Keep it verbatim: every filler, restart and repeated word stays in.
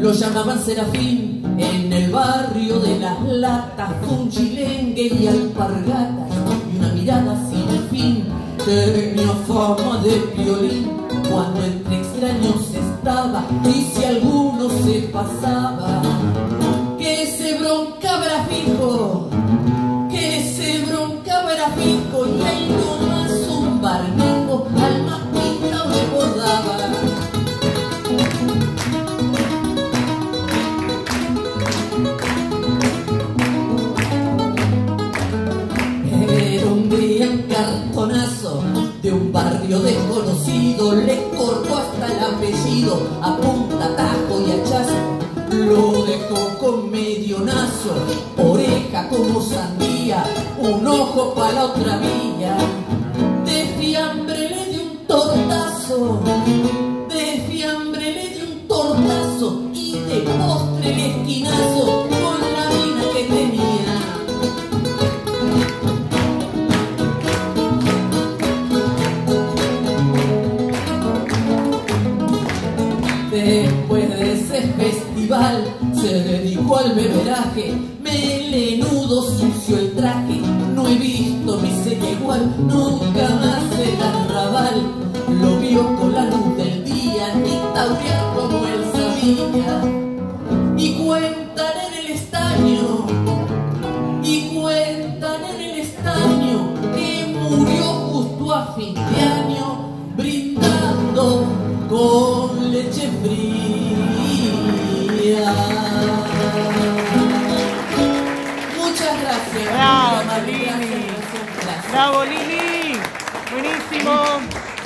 lo llamaban Serafín. En el barrio de las latas, un chilengue y alpargatas, y una mirada sin fin. Tenía fama de violín cuando entre extraños estaba, y si alguno se pasaba, que se broncaba era fijo, que se broncaba era fijo, y ahí nomás un barnico al más pintado le bordaba. Era un gran cartonazo de un barrio desconocido, le cortó hasta el apellido a punta, tajo y hachazo. Lo dejó con medionazo, oreja como sandía, un ojo para la otra vía. De fiambre le dio un tortazo, de fiambre le dio un tortazo, y de postre el esquinazo con la mina que tenía. Después de ese festival se dedicó al beberaje, melenudo sucio el traje, no he visto miseria igual, nunca más el arrabal lo vio con la luz del día, ni taurear como él sabía. Y cuentan en el estaño, y cuentan en el estaño que murió justo a fin de año, brindando con leche fría. Muchas gracias. Bravo, Lili. Bravo, Lili. Buenísimo.